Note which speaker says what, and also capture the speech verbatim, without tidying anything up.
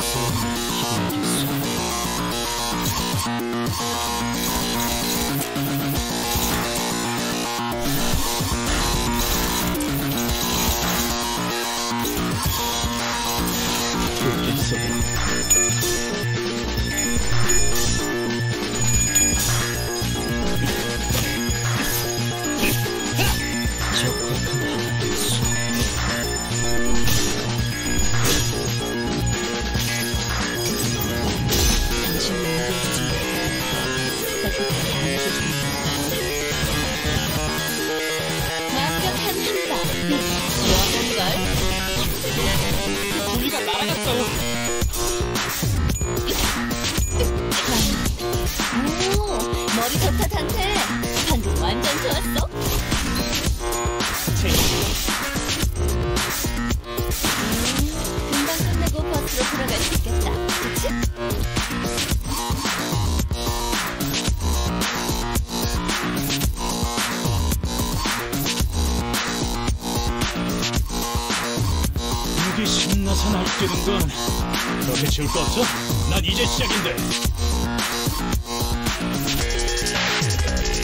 Speaker 1: 우리가 날아갔어.
Speaker 2: 오, 머리 좋다 단테. 방금 완전 좋았어. 음, 금방 끝내고 버스로 돌아갈 수 있겠다. 그치?
Speaker 1: 이게 신나서 날뛰는 건 그렇게 지울 거 없어? 난 이제 시작인데.